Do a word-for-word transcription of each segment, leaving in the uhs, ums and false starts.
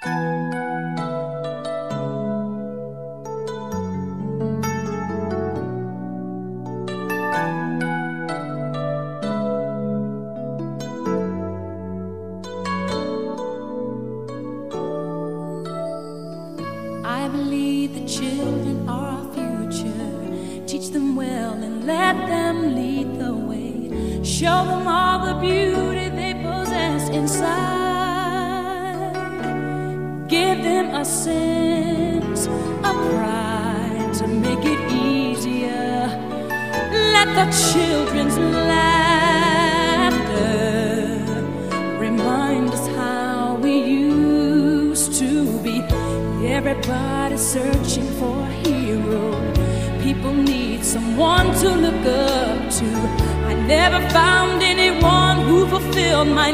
I believe the children are our future. Teach them well and let them lead the way. Show them all the beauty they possess inside. Give them a sense of pride to make it easier. Let the children's laughter remind us how we used to be. Everybody's searching for a hero. People need someone to look up to. I never found anyone who fulfilled my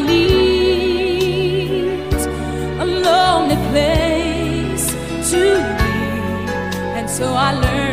needs. A lonely place to be, and so I learned